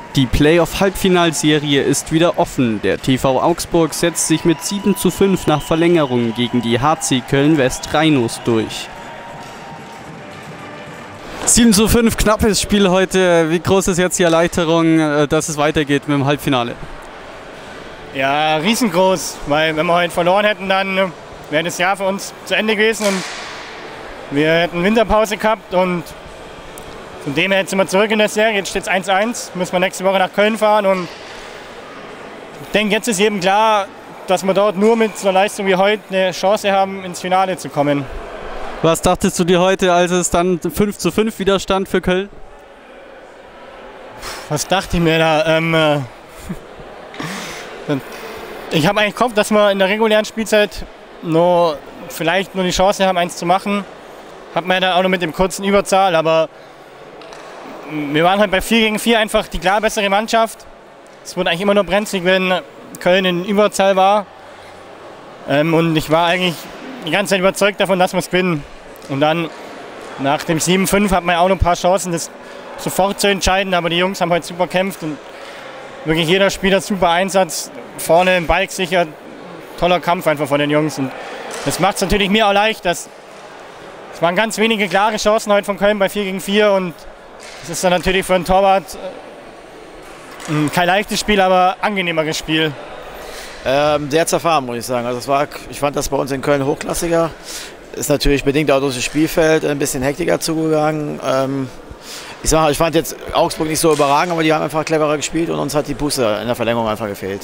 Die Playoff-Halbfinalserie ist wieder offen. Der TV Augsburg setzt sich mit 7:5 nach Verlängerung gegen die HC Köln-West Rhinos durch. 7:5, knappes Spiel heute. Wie groß ist jetzt die Erleichterung, dass es weitergeht mit dem Halbfinale? Ja, riesengroß, weil wenn wir heute verloren hätten, dann wäre das Jahr für uns zu Ende gewesen und wir hätten Winterpause gehabt und von dem her sind wir zurück in der Serie. Jetzt steht es 1:1, müssen wir nächste Woche nach Köln fahren und ich denke, jetzt ist jedem klar, dass wir dort nur mit so einer Leistung wie heute eine Chance haben, ins Finale zu kommen. Was dachtest du dir heute, als es dann 5:5 wieder stand für Köln? Was dachte ich mir da? Ich habe eigentlich gehofft, dass wir in der regulären Spielzeit vielleicht nur die Chance haben, eins zu machen. Hat man ja dann auch noch mit dem kurzen Überzahl, aber wir waren halt bei 4:4 einfach die klar bessere Mannschaft. Es wurde eigentlich immer nur brenzlig, wenn Köln in Überzahl war. Und ich war eigentlich die ganze Zeit überzeugt davon, dass wir es gewinnen. Und dann nach dem 7:5 hat man ja auch noch ein paar Chancen, das sofort zu entscheiden. Aber die Jungs haben heute super gekämpft und wirklich jeder Spieler super Einsatz. Vorne im Ball sicher, toller Kampf einfach von den Jungs. Und das macht es natürlich mir auch leicht. Es waren ganz wenige klare Chancen heute von Köln bei 4:4. Und das ist dann natürlich für einen Torwart kein leichtes Spiel, aber angenehmeres Spiel. Sehr zerfahren, muss ich sagen. Also ich fand das bei uns in Köln hochklassiger. Ist natürlich bedingt auch durch das Spielfeld ein bisschen hektiker zugegangen. Ich fand jetzt Augsburg nicht so überragend, aber die haben einfach cleverer gespielt und uns hat die Puste in der Verlängerung einfach gefehlt.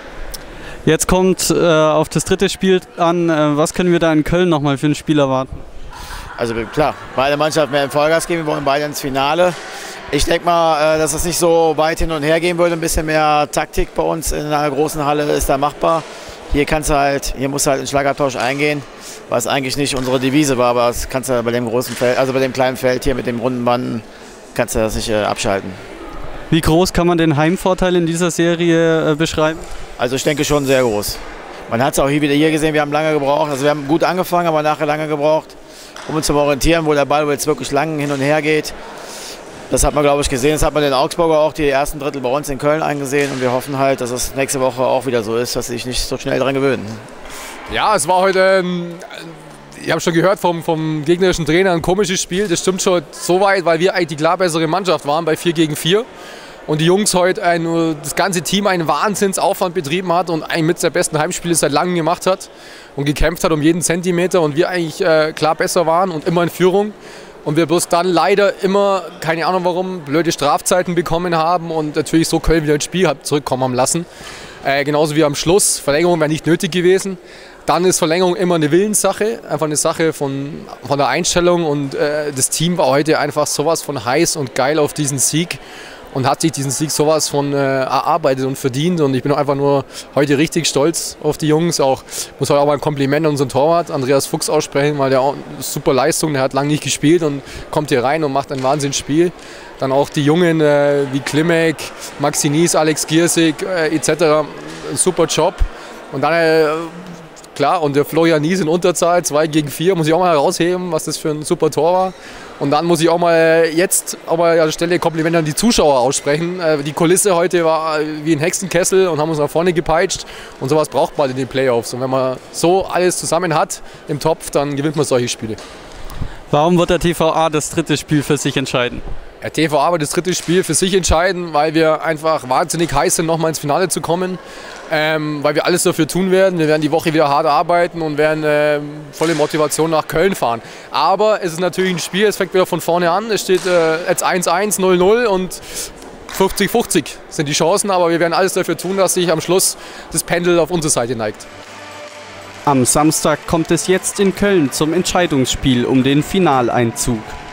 Jetzt kommt auf das dritte Spiel an. Was können wir da in Köln nochmal für ein Spiel erwarten? Also klar, beide Mannschaften werden Vollgas geben, wir wollen beide ins Finale. Ich denke mal, dass es nicht so weit hin und her gehen würde. Ein bisschen mehr Taktik bei uns in einer großen Halle ist da machbar. Hier musst du halt einen Schlagabtausch eingehen, was eigentlich nicht unsere Devise war, aber das kannst du bei dem großen Feld, also bei dem kleinen Feld hier mit dem runden Banden, kannst du das nicht abschalten. Wie groß kann man den Heimvorteil in dieser Serie beschreiben? Also ich denke schon sehr groß. Man hat es auch hier gesehen, wir haben lange gebraucht, also wir haben gut angefangen, aber nachher lange gebraucht, um uns zu orientieren, wo der Ball jetzt wirklich lang hin und her geht. Das hat man, glaube ich, gesehen. Das hat man den Augsburger auch die ersten Drittel bei uns in Köln eingesehen. Und wir hoffen halt, dass es nächste Woche auch wieder so ist, dass sie sich nicht so schnell daran gewöhnen. Ja, es war heute, ich habe schon gehört vom gegnerischen Trainer, ein komisches Spiel. Das stimmt schon so weit, weil wir eigentlich die klar bessere Mannschaft waren bei 4:4. Und die Jungs heute, das ganze Team einen Wahnsinnsaufwand betrieben hat und ein mit der besten Heimspiele seit langem gemacht hat und gekämpft hat um jeden Zentimeter. Und wir eigentlich klar besser waren und immer in Führung. Und wir bloß dann leider immer, keine Ahnung warum, blöde Strafzeiten bekommen haben und natürlich so Köln wieder ins Spiel zurückkommen haben lassen. Genauso wie am Schluss, Verlängerung wäre nicht nötig gewesen. Dann ist Verlängerung immer eine Willenssache, einfach eine Sache von der Einstellung. Und das Team war heute einfach sowas von heiß und geil auf diesen Sieg. Und hat sich diesen Sieg sowas von erarbeitet und verdient. Und ich bin auch einfach nur heute richtig stolz auf die Jungs. Muss heute auch mal ein Kompliment an unseren Torwart, Andreas Fuchs, aussprechen, weil der auch super Leistung, der hat lange nicht gespielt und kommt hier rein und macht ein Wahnsinnsspiel. Dann auch die Jungen wie Klimek, Maxi Nies, Alex Giersig etc. Super Job. Und dann klar, und der Florian Nies in Unterzahl, 2:4, muss ich auch mal herausheben, was das für ein super Tor war. Und dann muss ich auch mal an der Stelle Komplimente an die Zuschauer aussprechen. Die Kulisse heute war wie ein Hexenkessel und haben uns nach vorne gepeitscht. Und sowas braucht man in den Playoffs. Und wenn man so alles zusammen hat im Topf, dann gewinnt man solche Spiele. Warum wird der TVA das dritte Spiel für sich entscheiden? Der TVA wird das dritte Spiel für sich entscheiden, weil wir einfach wahnsinnig heiß sind, nochmal ins Finale zu kommen. Weil wir alles dafür tun werden. Wir werden die Woche wieder hart arbeiten und werden volle Motivation nach Köln fahren. Aber es ist natürlich ein Spiel, es fängt wieder von vorne an. Es steht jetzt 1:1, 0:0 und 50-50 sind die Chancen. Aber wir werden alles dafür tun, dass sich am Schluss das Pendel auf unsere Seite neigt. Am Samstag kommt es jetzt in Köln zum Entscheidungsspiel um den Finaleinzug.